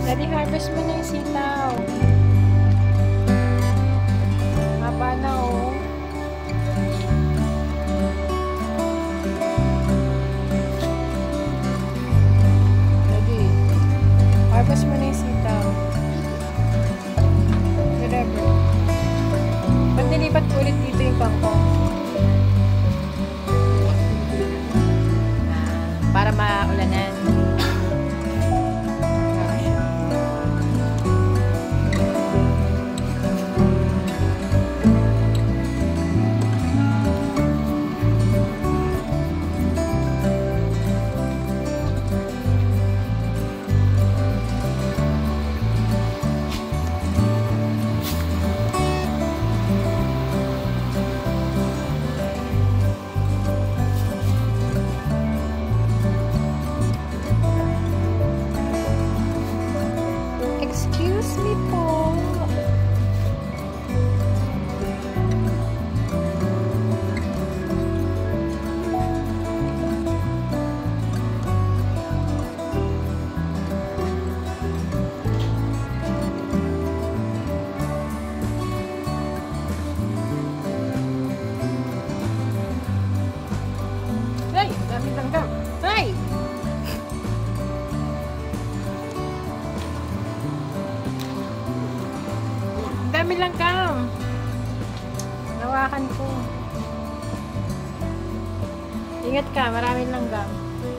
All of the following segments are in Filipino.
Daddy, harvest mo na yung sitaw. Haba na oh. Daddy, harvest mo na yung sitaw. Whatever. Ba't nilipat ko ulit dito yung kangkong? Para maulanan. Excuse me po. Hey, dami langgam. Hey! Dami langgam. Nawakan ko. Ingat ka, maraming langgam.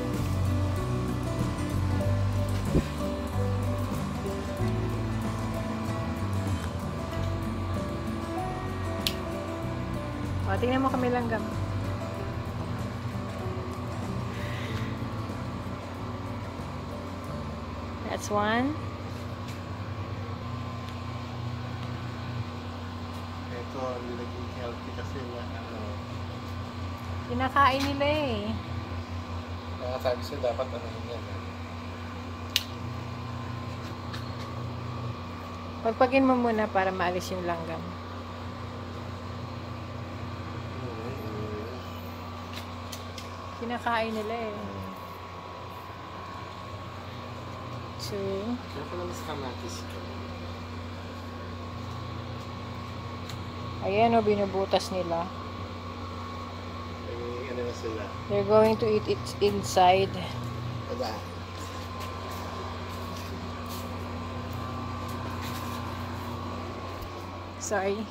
O, tingnan mo kami langgam. That's one. Ito, hindi naging healthy kasi na Kinakain nila eh. sabi sila dapat yan. Pagpagin mo muna para maalis yung langgam. Kinakain nila eh. Two. Kaya pala mas kamatis ko. Ayan o, binubutas nila. Ano na sila? They're going to eat it inside. Tada. Sorry.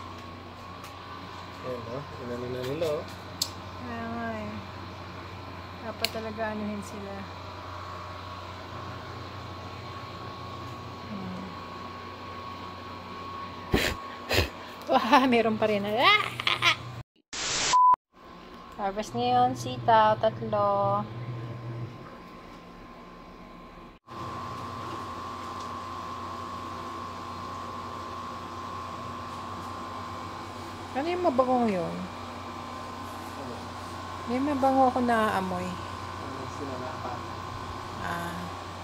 Ayan o, inano na nila o. Kaya nga eh. Dapat talaga anuhin sila. Wah, meron pa rin. Ah! Harvest ngayon, sitaw, 3. Ano yung mabangong yun? May mabango ako na amoy. Ano sinanapan? Ah.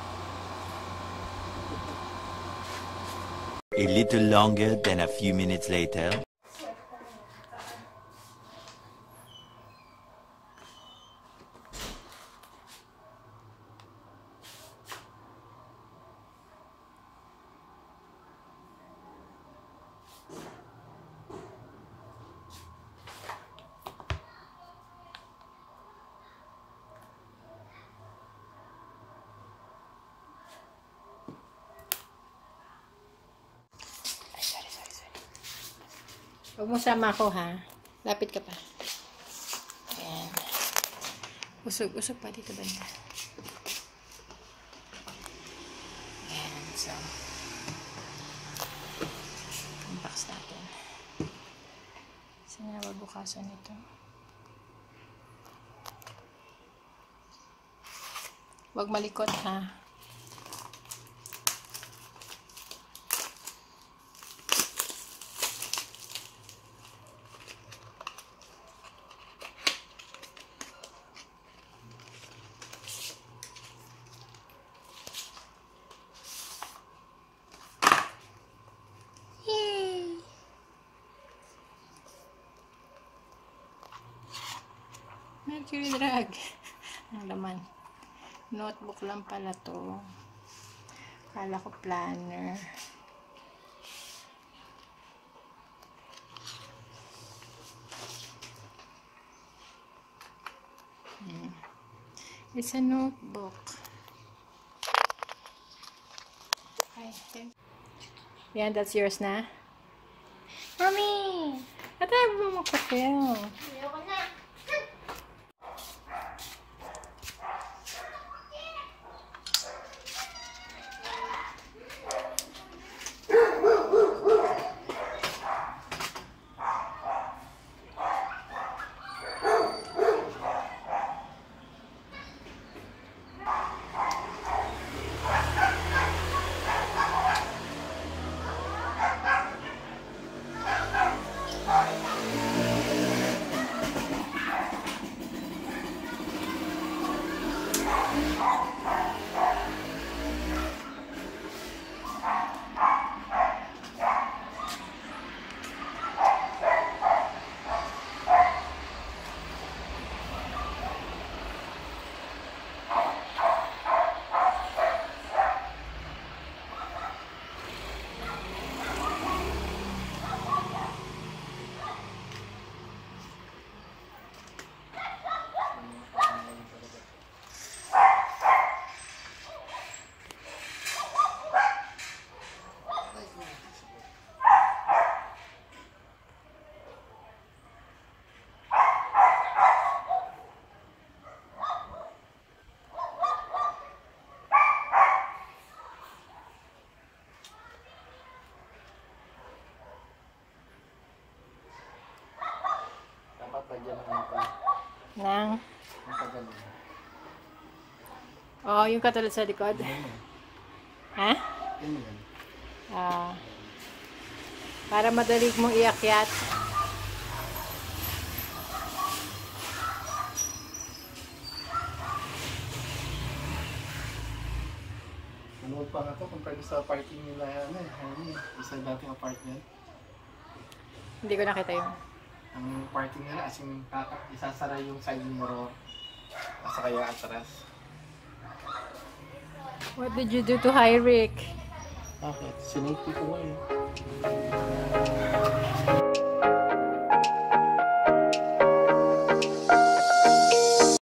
A little longer than a few minutes later. Huwag mo sama ako ha. Lapit ka pa. Ayan. Usog pa dito banda. Ayan. So. Unbox natin. Saan na mabukasan ito? Huwag malikot ha. Mercury drug. Ang laman. Notebook lang pala to. Kala ko planner. It's a notebook. Yan, that's yours na. Mommy! Atay mo magpapel. Ayoko na. Dapat lagyan ng mga Nang. pagano. Oh, yung katulad sa likod. Ha? Yun yan. Ah. Para madali mong iakyat. Manood pa nga to compared sa parking nila isa dating apartment. Hindi ko nakita yun. Ang parking nila as in isasara yung side mirror asa kaya atras. What did you do to Hyrick? Bakit? Sinipin ko nga eh.